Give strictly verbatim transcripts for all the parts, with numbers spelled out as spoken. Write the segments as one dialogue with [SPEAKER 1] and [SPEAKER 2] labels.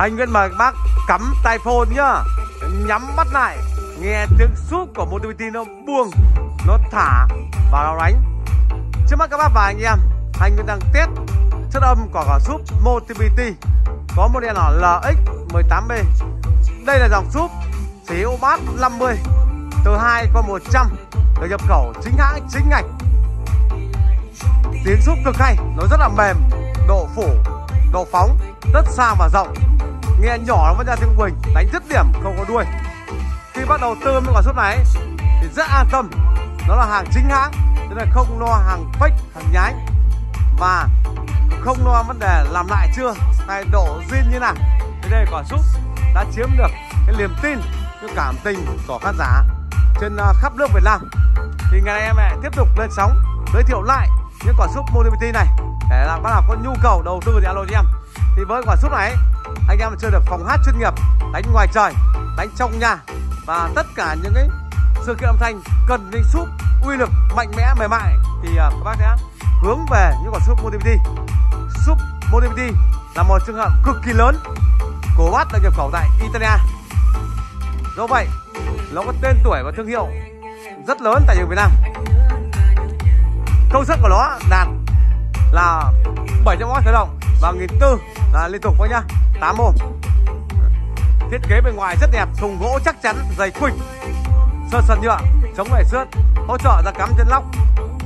[SPEAKER 1] Anh Nguyễn mời bác cắm tai phone nhá, nhắm mắt lại nghe tiếng súp của Motivity nó buông, nó thả và nó đánh. Trước mắt các bác và anh em, anh Nguyễn đang test chất âm của quả súp Motivity có model là L X mười tám B. Đây là dòng súp sở hữu bass năm mươi từ hai qua một trăm, được nhập khẩu chính hãng chính ngạch. Tiếng súp cực hay, nó rất là mềm, độ phủ, độ phóng rất xa và rộng. Nghe nhỏ nó vẫn ra tiếng quỳnh, đánh dứt điểm không có đuôi. Khi bắt đầu tư với quả súp này thì rất an tâm, nó là hàng chính hãng, cho nên không lo hàng fake, hàng nhái, và không lo vấn đề làm lại chưa hay độ zin như nào. Thế đây quả súp đã chiếm được cái niềm tin, cái cảm tình của khán giả trên khắp nước Việt Nam. Thì ngày nay em lại tiếp tục lên sóng giới thiệu lại những quả súp Motivity này để làm bác nào có nhu cầu đầu tư thì alo cho em. Thì với quả súp này anh em chơi được phòng hát chuyên nghiệp, đánh ngoài trời, đánh trong nhà, và tất cả những cái sự kiện âm thanh cần những súp uy lực mạnh mẽ mềm mại thì uh, các bác sẽ hướng về những quả súp Motivity. Súp Motivity là một trường hợp cực kỳ lớn, cổ bass được nhập khẩu tại Italia. Do vậy nó có tên tuổi và thương hiệu rất lớn tại Việt Nam. Công suất của nó đạt là bảy trăm oát khởi động và một nghìn bốn trăm là liên tục thôi nhá, tám ôm. Thiết kế bên ngoài rất đẹp, thùng gỗ chắc chắn, dày quỳnh, sơn sần nhựa, chống bể xước, hỗ trợ ra cắm trên lóc.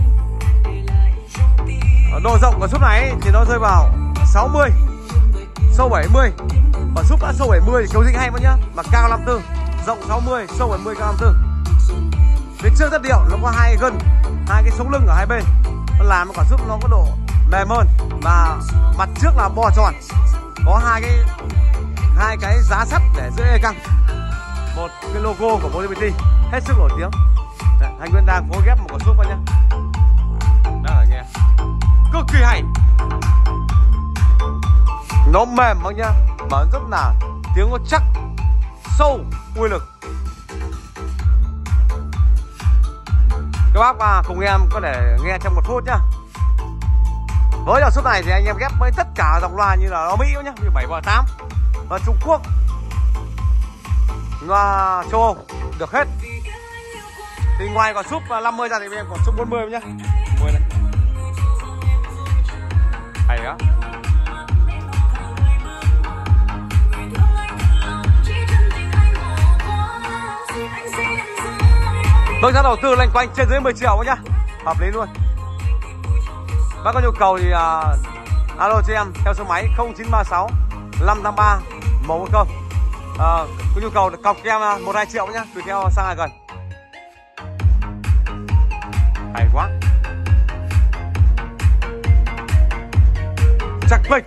[SPEAKER 1] Độ rộng của súp này thì nó rơi vào sáu mươi, sâu bảy mươi. Và súp đã sâu bảy mươi thì cấu dinh hay quá nhá, mà cao năm tư, rộng sáu mươi, sâu bảy mươi, cao năm tư. Phía trước rất điệu, nó có hai gân, hai cái sống lưng ở hai bên, nó làm quả súp nó có độ mềm hơn, và mặt trước là bo tròn, có hai cái hai cái giá sắt để giữ e căng, một cái logo của Motivity hết sức nổi tiếng. Đấy, anh Nguyễn đang phối ghép một quả súp vào nhá, đó là nghe cực kỳ hay, nó mềm bác nhá, mà rất là tiếng nó chắc, sâu, uy lực. Các bác và cùng em có thể nghe trong một phút nhá. Với dòng súp này thì anh em ghép với tất cả dòng loa như là loa Mỹ nhá, như bảy và tám, và Trung Quốc, loa châu Âu được hết. Thì ngoài quả súp năm mươi ra thì em còn súp bốn mươi nhá. bốn mươi này. Hay đó. Tôi sẽ đầu tư lên quanh trên dưới mười triệu nhá, hợp lý luôn. Bác có nhu cầu thì uh, alo cho em theo số máy không chín ba sáu năm tám ba một một không. uh, Có nhu cầu cọc cho em một hai triệu nhá, tùy theo sang ai gần. Hay quá, chắc bịch.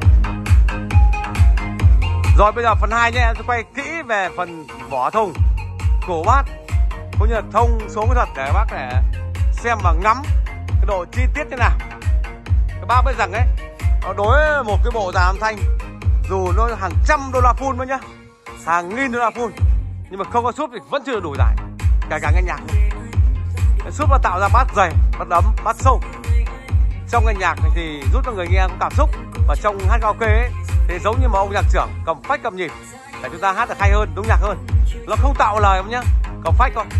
[SPEAKER 1] Rồi bây giờ phần hai nhé, em sẽ quay kỹ về phần vỏ thùng, cổ bát, cũng như là thông số kỹ thuật để các bác để xem và ngắm cái độ chi tiết thế nào. Các bác biết rằng ấy, đối với một cái bộ dàn âm thanh dù nó hàng trăm đô la full thôi nhá, hàng nghìn đô la full, nhưng mà không có súp thì vẫn chưa đủ giải, kể cả nghe nhạc. Súp nó tạo ra bass dày, bass ấm, bass sâu. Trong nghe nhạc này thì giúp cho người nghe có cảm xúc, và trong hát karaoke ấy thì giống như một ông nhạc trưởng cầm phách cầm nhịp để chúng ta hát được hay hơn, đúng nhạc hơn. Nó không tạo lời không nhá, cầm phách thôi.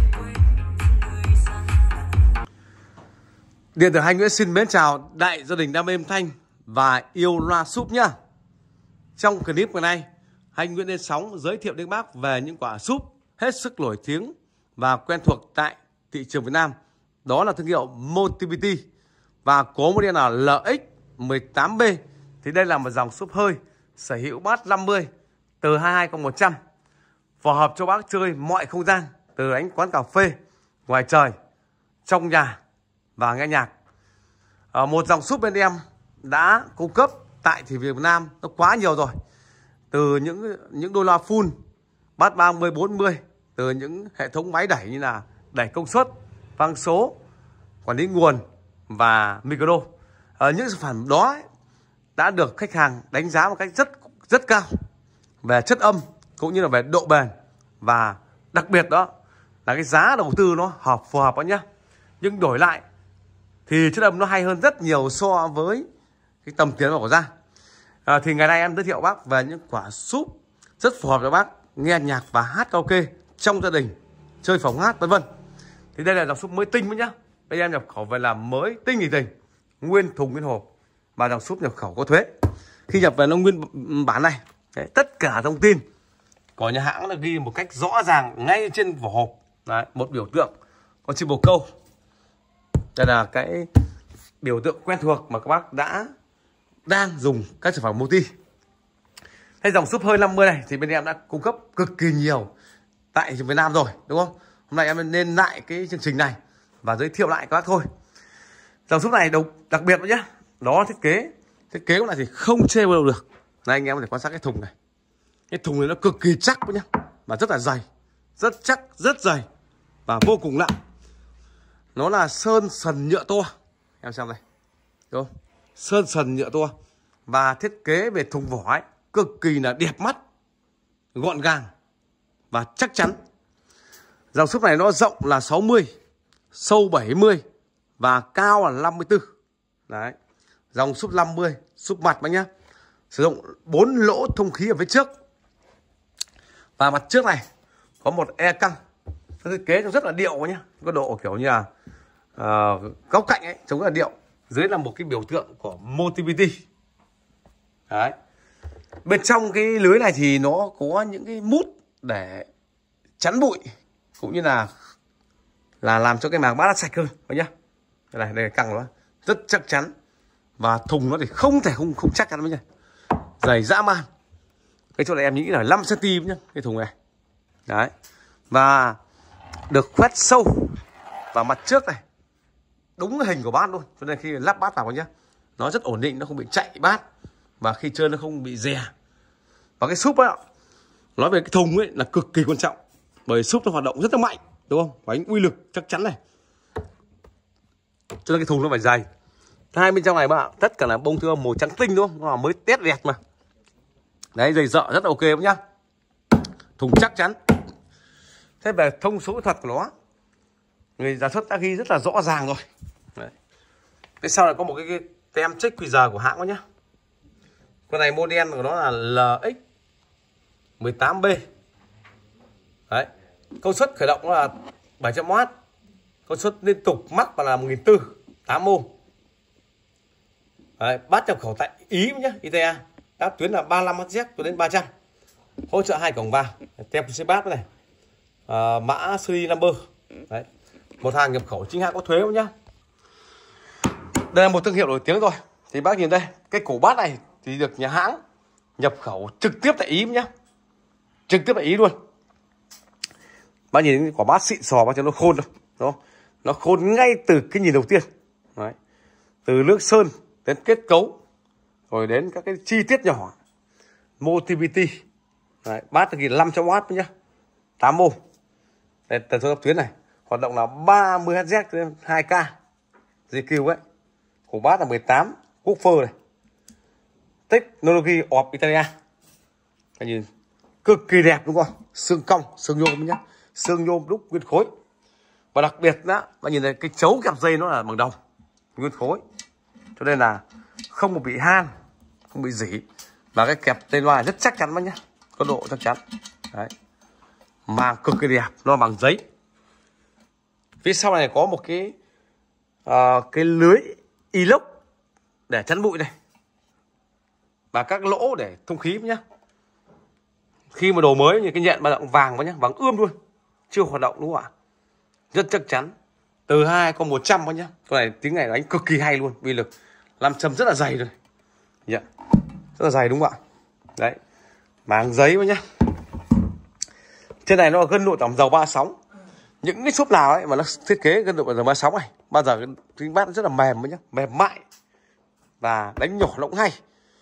[SPEAKER 1] Điện tử Anh Nguyễn xin mến chào đại gia đình đam mê âm thanh và yêu loa súp nhá. Trong clip ngày nay, anh Nguyễn lên sóng giới thiệu đến bác về những quả súp hết sức nổi tiếng và quen thuộc tại thị trường Việt Nam. Đó là thương hiệu Motivity và có model là L X mười tám B. Thì đây là một dòng súp hơi sở hữu bass năm mươi từ hai mươi hai cộng một trăm, phù hợp cho bác chơi mọi không gian, từ đánh quán cà phê, ngoài trời, trong nhà và nghe nhạc. À, một dòng súp bên em đã cung cấp tại thị trường Việt Nam nó quá nhiều rồi, từ những những đô la full, bass ba mươi, bốn mươi, từ những hệ thống máy đẩy như là đẩy công suất, vang số, quản lý nguồn và micro. À, những sản phẩm đó ấy, đã được khách hàng đánh giá một cách rất rất cao về chất âm cũng như là về độ bền, và đặc biệt đó là cái giá đầu tư nó hợp phù hợp đó nhá. Nhưng đổi lại thì chất âm nó hay hơn rất nhiều so với cái tầm tiền mà bỏ ra. à, thì ngày nay em giới thiệu bác về những quả súp rất phù hợp cho bác nghe nhạc và hát karaoke trong gia đình, chơi phòng hát vân vân. Thì đây là dòng súp mới tinh nhá. Đây em nhập khẩu về là mới tinh thì tình, nguyên thùng nguyên hộp, và dòng súp nhập khẩu có thuế. Khi nhập về nó nguyên bản này, đấy, tất cả thông tin của nhà hãng là ghi một cách rõ ràng ngay trên vỏ hộp. Đấy, một biểu tượng con chim bồ câu. Đây là cái biểu tượng quen thuộc mà các bác đã đang dùng các sản phẩm multi. Thế dòng súp hơi năm mươi này thì bên em đã cung cấp cực kỳ nhiều tại Việt Nam rồi, đúng không? Hôm nay em nên lại cái chương trình này và giới thiệu lại các bác thôi. Dòng súp này đặc biệt nhé, nó thiết kế thiết kế của này thì không chê vào đâu được. Này anh em có thể quan sát cái thùng này, cái thùng này nó cực kỳ chắc nhá, và rất là dày, rất chắc, rất dày và vô cùng nặng. Nó là sơn sần nhựa toa, em xem này, đúng không? Sơn sần nhựa toa và thiết kế về thùng vỏ ấy cực kỳ là đẹp mắt, gọn gàng và chắc chắn. Dòng súp này nó rộng là sáu mươi, sâu bảy mươi và cao là năm mươi tư. Đấy. Dòng súp năm mươi, súp mặt bác nhá. Sử dụng bốn lỗ thông khí ở phía trước. Và mặt trước này có một e căng. Thiết kế rất là điệu nhá. Có độ kiểu như là uh, góc cạnh ấy, trông rất là điệu. Dưới là một cái biểu tượng của Motivity. Đấy. Bên trong cái lưới này thì nó có những cái mút để chắn bụi, cũng như là là làm cho cái màng bát nó sạch hơn, nhá. Đây này, đây là căng nó rất chắc chắn, và thùng nó thì không thể không không chắc chắn nhá, dày dã man. Cái chỗ này em nghĩ là năm xăng ti mét nhá, cái thùng này. Đấy, và được khoét sâu vào mặt trước này, đúng hình của bát luôn, cho nên khi lắp bát vào nhá, nó rất ổn định, nó không bị chạy bát, và khi chơi nó không bị rè. Và cái súp ấy, nói về cái thùng ấy là cực kỳ quan trọng, bởi súp nó hoạt động rất là mạnh, đúng không? Và uy lực chắc chắn này, cho nên cái thùng nó phải dày. Hai bên trong này bạn, tất cả là bông thưa màu trắng tinh, đúng không? Nó mới test đẹp mà. Đấy, dày dợ rất là ok nhá. Thùng chắc chắn. Thế về thông số kỹ thuật của nó, người sản xuất đã ghi rất là rõ ràng rồi. Đấy. Cái sau này có một cái, cái tem check quy rờ của hãng đó nhá. Con này model của nó là L X mười tám B. Đấy. Công suất khởi động nó là bảy trăm oát. Công suất liên tục mắc vào là một nghìn bốn trăm, tám ôm. Đấy, bát nhập khẩu tại Ý nhá, i tê a. Đáp tuyến là ba mươi lăm héc cho đến ba trăm. Hỗ trợ hai cổng vào. Tem xe bát này. À, mã series number. Đấy. Một hàng nhập khẩu chính hãng có thuế không nhá. Đây là một thương hiệu nổi tiếng rồi. Thì bác nhìn đây, cái cổ bát này thì được nhà hãng nhập khẩu trực tiếp tại Ý nhá. Trực tiếp tại Ý luôn. Bác nhìn cái quả bát xịn sò, bác cho nó khôn đâu, đúng không? Nó khôn ngay từ cái nhìn đầu tiên. Đấy. Từ nước sơn đến kết cấu, rồi đến các cái chi tiết nhỏ. Motivity. Đấy, bát là năm trăm oát nhá, tám ôm. Đây, tần số tuyến này hoạt động là ba mươi héc đến hai K giê quy ấy. Cổ bát là mười tám woofer này. Technology of Italia. Các nhìn cực kỳ đẹp, đúng không? Xương cong, xương nhôm nhá, xương nhôm đúc nguyên khối. Và đặc biệt đó, bạn nhìn thấy cái chấu kẹp dây nó là bằng đồng, nguyên khối, cho nên là không bị han, không bị rỉ. Và cái kẹp dây loa rất chắc chắn bác nhá, có độ chắc chắn. Đấy, màng cực kỳ đẹp, nó bằng giấy. Phía sau này có một cái uh, cái lưới inox để chắn bụi này, và các lỗ để thông khí nhá. Khi mà đồ mới như cái nhện ba động vàng vào nhá, vàng ươm luôn, chưa hoạt động, đúng không ạ? Rất chắc chắn. Từ hai con một trăm nhá. Con này tiếng này đánh cực kỳ hay luôn, uy lực. Làm châm rất là dày rồi. Yeah. Rất là dày, đúng không ạ? Đấy. Màng giấy nhá. Trên này nó là gân nội tổng dầu ba sóng. Những cái súp nào ấy mà nó thiết kế gân nội dầu ba sóng này, bao giờ cái bát rất là mềm nhá, mềm mại và đánh nhỏ nó cũng hay.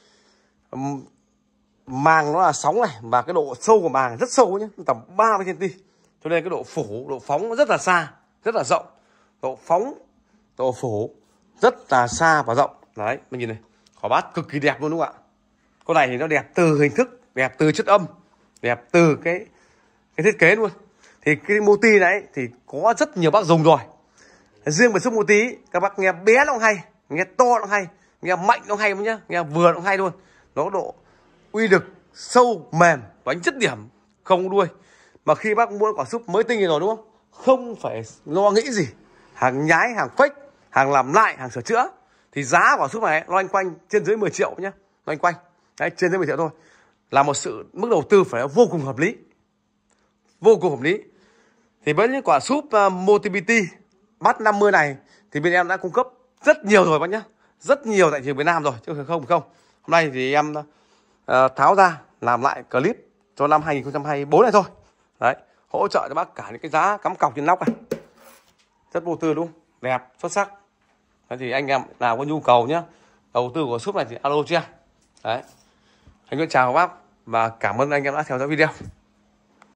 [SPEAKER 1] Màng nó là sóng này, và cái độ sâu của màng rất sâu nhé, tầm ba mươi xăng ti mét. Cho nên cái độ phủ, độ phóng nó rất là xa, rất là rộng. Độ phóng, độ phủ rất là xa và rộng. Đấy, mình nhìn này, quả bát cực kỳ đẹp luôn, đúng không ạ? Con này thì nó đẹp từ hình thức, đẹp từ chất âm, đẹp từ cái cái thiết kế luôn. Thì cái Moti này thì có rất nhiều bác dùng rồi. Riêng về súp Moti, các bác nghe bé nó cũng hay, nghe to nó hay, nghe mạnh nó hay nhá, nghe vừa nó hay luôn. nó có độ uy lực sâu mềm, đánh chất điểm, không có đuôi. Mà khi bác mua quả súp mới tinh rồi đúng không, không phải lo nghĩ gì hàng nhái, hàng fake, hàng làm lại, hàng sửa chữa, thì giá quả súp này nó loanh quanh trên dưới mười triệu nhá, loanh quanh đấy, trên dưới mười triệu thôi, là một sự mức đầu tư phải vô cùng hợp lý, vô cùng hợp lý. Thì với những quả súp uh, Motivity bắt năm mươi này thì bên em đã cung cấp rất nhiều rồi bác nhá, rất nhiều tại thị trường Việt Nam rồi, chứ không không hôm nay thì em uh, tháo ra làm lại clip cho năm hai nghìn không trăm hai mươi tư này thôi. Đấy, hỗ trợ cho bác cả những cái giá cắm cọc trên nóc này, rất vô tư đúng không, đẹp, xuất sắc. Đấy, thì anh em nào có nhu cầu nhá, đầu tư của súp này thì alo cho em. Đấy, anh Nguyễn chào các bác và cảm ơn anh em đã theo dõi video.